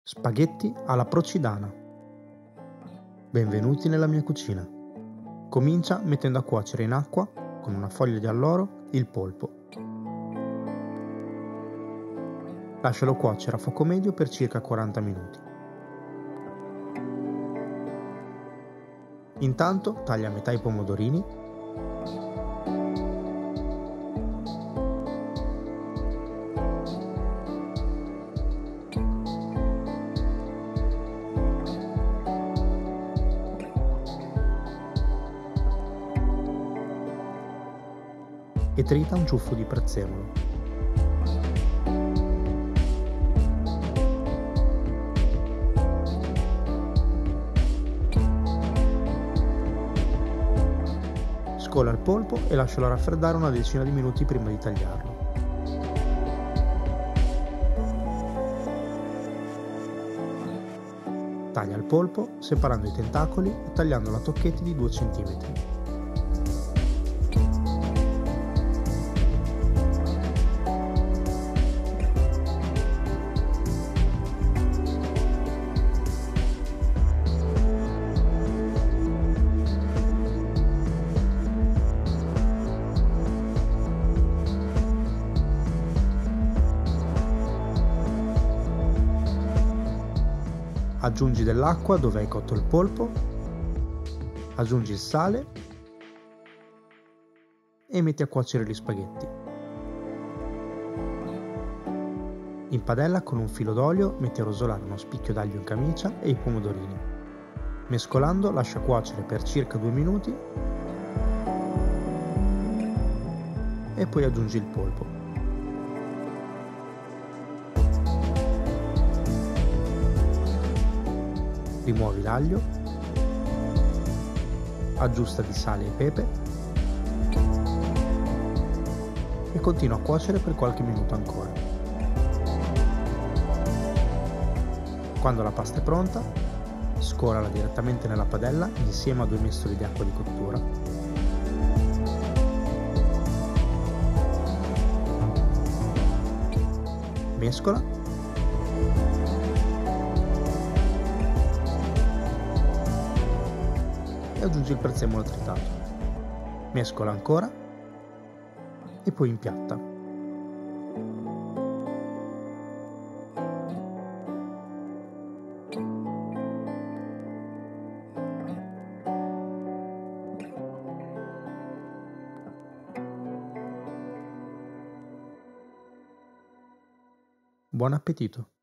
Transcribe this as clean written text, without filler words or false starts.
Spaghetti alla procidana. Benvenuti nella mia cucina. Comincia mettendo a cuocere in acqua, con una foglia di alloro, il polpo. Lascialo cuocere a fuoco medio per circa 40 minuti. Intanto taglia a metà i pomodorini e trita un ciuffo di prezzemolo. Scola il polpo e lascialo raffreddare una decina di minuti prima di tagliarlo. Taglia il polpo separando i tentacoli e tagliandolo a tocchetti di 2 cm. Aggiungi dell'acqua dove hai cotto il polpo, aggiungi il sale e metti a cuocere gli spaghetti. In padella con un filo d'olio metti a rosolare uno spicchio d'aglio in camicia e i pomodorini. Mescolando lascia cuocere per circa 2 minuti e poi aggiungi il polpo. Rimuovi l'aglio, aggiusta di sale e pepe e continua a cuocere per qualche minuto ancora. Quando la pasta è pronta, scolala direttamente nella padella insieme a 2 mestoli di acqua di cottura. Mescola e aggiungi il prezzemolo tritato. Mescola ancora e poi impiatta. Buon appetito!